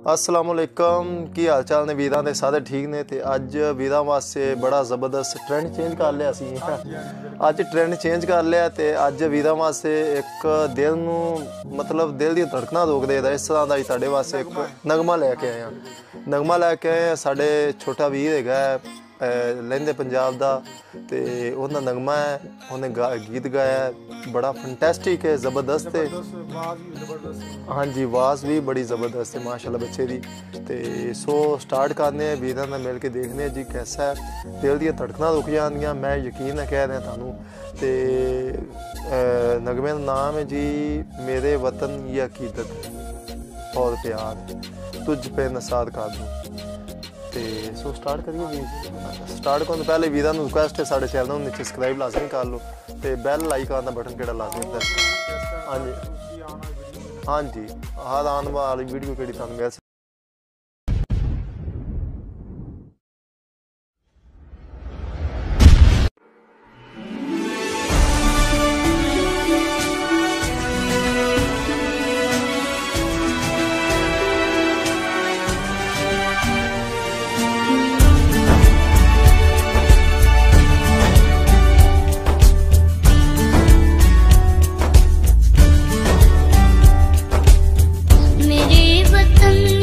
असलामुअलैकुम की हाल चाल ने वीरां दे सारे ठीक ने ते अज वीरां वास्ते बड़ा ज़बरदस्त ट्रेंड चेंज कर लिया सी अज ट्रेंड चेंज कर लिया ते अज वीरां वास्ते एक दिल नू मतलब दिल दी धड़कना रोक दे इस तरह का तुहाडे वास्ते एक नगमा लैके आए हैं साडे छोटा वीर हैगा लहिंदे पंजाब दा ते उहदा नगमा है उन्हें गीत गाया बड़ा फंटैस्टिक है ज़बरदस्त है। हाँ जी आवाज़ भी बड़ी ज़बरदस्त है माशाल्लाह बच्चे दी ते सो स्टार्ट करने वीरां नाल मिल के देखने जी कैसा है दिल दी धड़कना रुक जांदियां। मैं यकीन है कह रहा थानू ते नगमे दा नाम है जी मेरे वतन ये अकीदत और प्यार तुझ पे नसार कर दूँ ते सो स्टार्ट करिए जी। स्टार्ट करने पहले वीरां नू रिक्वेस्ट है साडे चैनल नू नीचे सब्सक्राइब लाजमी कर लो ते बैल आइकन दा बटन केड़ा लाजमी प्रेस करो। हाँ जी हाँ जी हर आने वाली वीडियो केड़ी तुहानू मिल मेरे वतन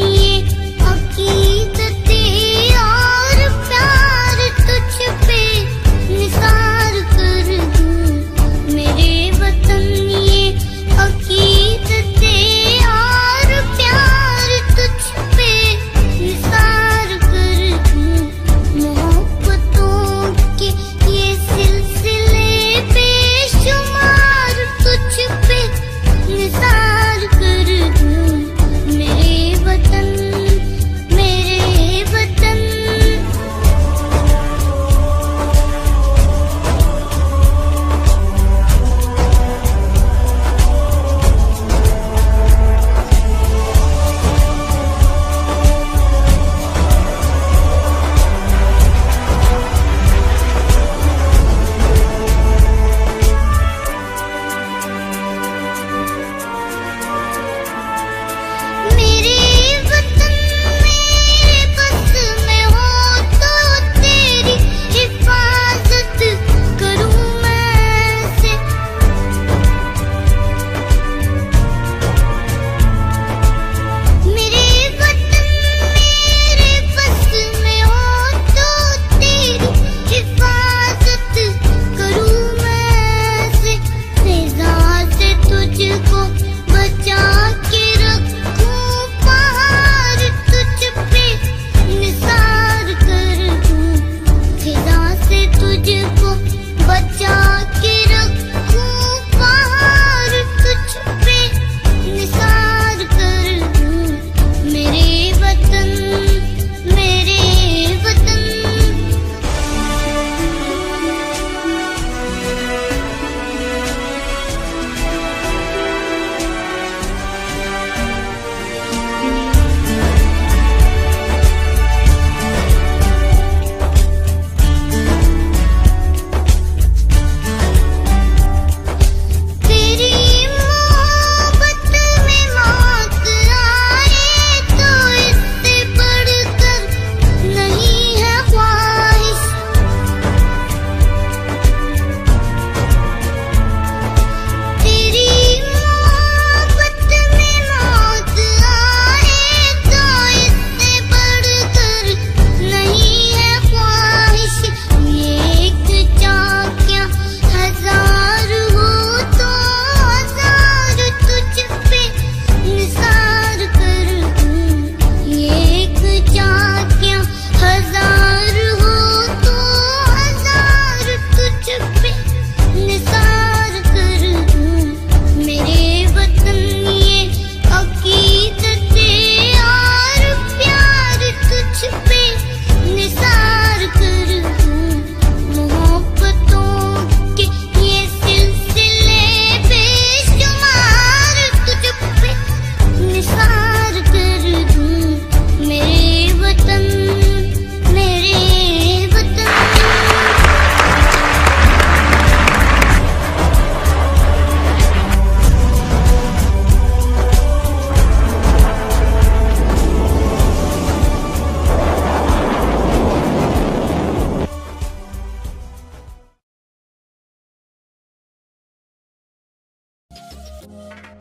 है।